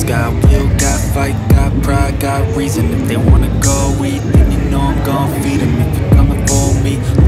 Got will, got fight, got pride, got reason. If they wanna go eat, then you know I'm gon' feed them. If you're coming for me,